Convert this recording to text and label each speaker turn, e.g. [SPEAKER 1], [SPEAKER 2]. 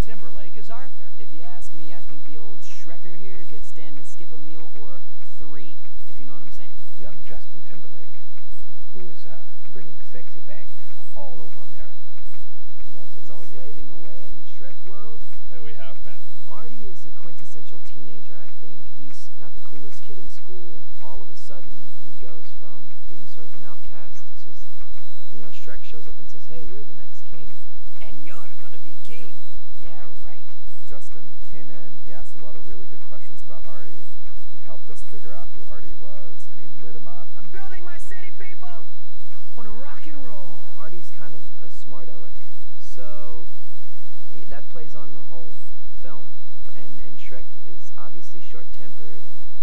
[SPEAKER 1] Timberlake as Arthur.
[SPEAKER 2] If you ask me, I think the old Shrekker here could stand to skip a meal or 3, if you know what I'm saying.
[SPEAKER 3] Young Justin Timberlake, who is bringing sexy back all over America.
[SPEAKER 2] Have you guys been slaving away in the Shrek world?
[SPEAKER 4] We have been.
[SPEAKER 5] Artie is a quintessential teenager, I think. He's not the coolest kid in school. All of a sudden, he goes from being sort of an outcast to, Shrek shows up and says, "Hey, you're the next king."
[SPEAKER 2] And you're gonna be king. Yeah, right.
[SPEAKER 6] Justin came in, he asked a lot of really good questions about Artie. He helped us figure out who Artie was, and he lit him up.
[SPEAKER 5] I'm building my city, people! I want to rock and roll! Artie's kind of a smart aleck, so that plays on the whole film. And Shrek is obviously short-tempered and